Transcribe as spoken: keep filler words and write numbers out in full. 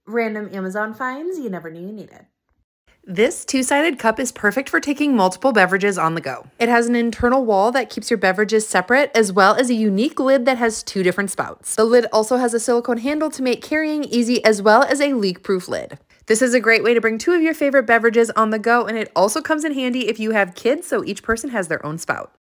Random Amazon finds you never knew you needed. This two-sided cup is perfect for taking multiple beverages on the go. It has an internal wall that keeps your beverages separate, as well as a unique lid that has two different spouts. The lid also has a silicone handle to make carrying easy, as well as a leak-proof lid. This is a great way to bring two of your favorite beverages on the go, and it also comes in handy if you have kids, so each person has their own spout.